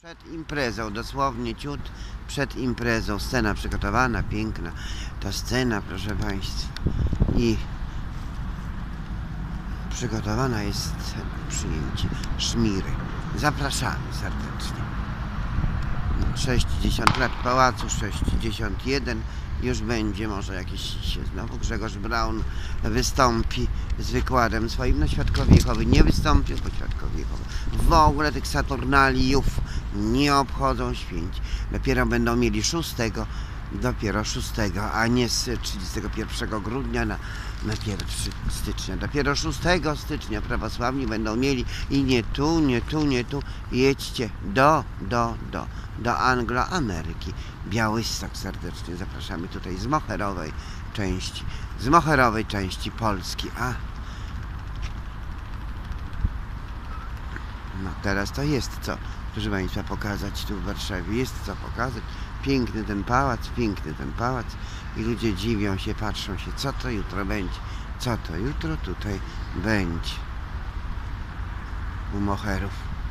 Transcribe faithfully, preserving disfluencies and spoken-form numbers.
Przed imprezą, dosłownie ciut przed imprezą, scena przygotowana, piękna, ta scena, proszę Państwa, i przygotowana jest scena, przyjęcie Szmiry. Zapraszamy serdecznie. sześćdziesiąt lat pałacu, sześćdziesiąt jeden, już będzie, może jakiś się znowu Grzegorz Braun wystąpi z wykładem swoim. No Świadkowie Jehowy nie wystąpił, bo Świadkowie Jehowy w ogóle tych Saturnaliów nie obchodzą święci. Dopiero będą mieli szóstego, dopiero szóstego, a nie z trzydziestego pierwszego grudnia na, na pierwszy stycznia. Dopiero szóstego stycznia prawosławni będą mieli i nie tu, nie tu, nie tu. Jedźcie do, do, do, do Angloameryki. Białystok serdecznie zapraszamy tutaj z moherowej części, z moherowej części Polski. A no teraz to jest co, proszę Państwa, pokazać tu w Warszawie. Jest co pokazać. Piękny ten pałac, piękny ten pałac i ludzie dziwią się, patrzą się, co to jutro będzie, co to jutro tutaj będzie u moherów.